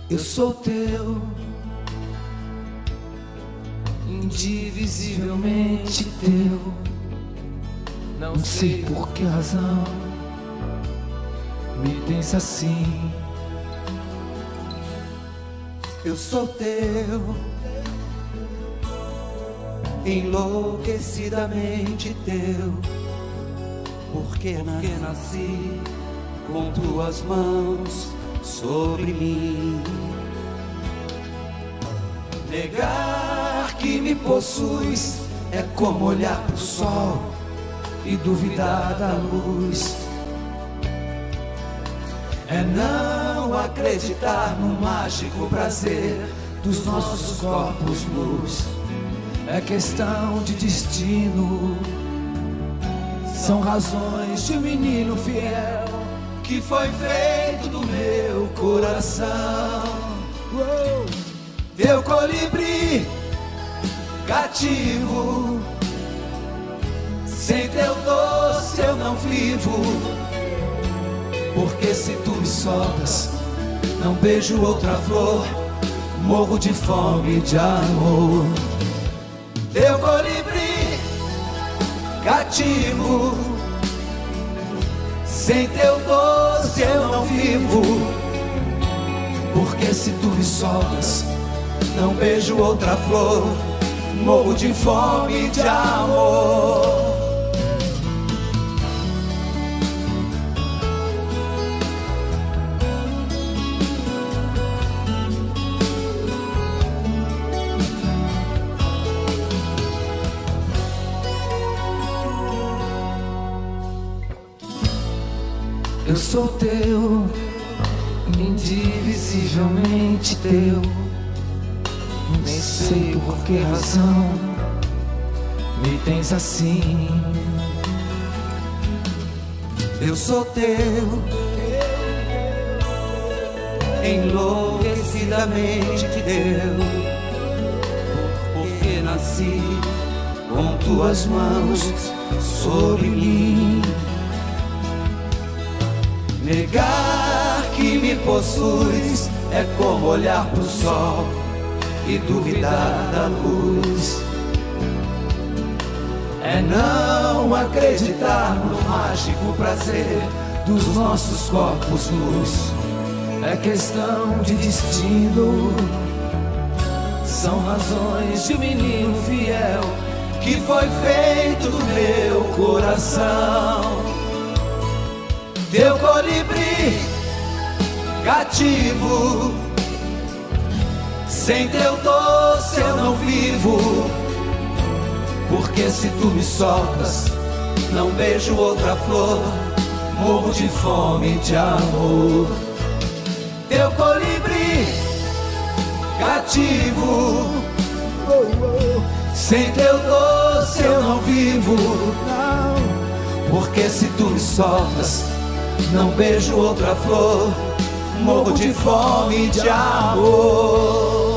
Eu sou teu, indivisivelmente teu. Não sei por que razão me tens assim. Eu sou teu, enlouquecidamente teu, porque nasci com tuas mãos sobre mim. Negar que me possuis é como olhar pro sol e duvidar da luz. É não acreditar no mágico prazer dos nossos corpos nus. É questão de destino. São razões de um menino fiel que foi feito do meu coração. Teu colibri cativo, sem teu doce eu não vivo. Porque se tu me soltas, não beijo outra flor, morro de fome e de amor. Teu colibri cativo, sem teu doce eu não vivo. Porque se tu me soltas, não beijo outra flor, morro de fome e de amor. Eu sou teu, indivisivelmente teu. Nem sei por que razão me tens assim. Eu sou teu, enlouquecidamente teu, porque nasci com tuas mãos sobre mim. Negar que me possuis é como olhar pro sol e duvidar da luz. É não acreditar no mágico prazer dos nossos corpos nus. É questão de destino. São razões de um menino fiel que foi feito do meu coração. Teu colibri cativo, sem teu doce eu não vivo. Porque se tu me soltas, não beijo outra flor, morro de fome e de amor. Teu colibri cativo, sem teu doce eu não vivo. Porque se tu me soltas, não beijo outra flor, morro de fome e de amor.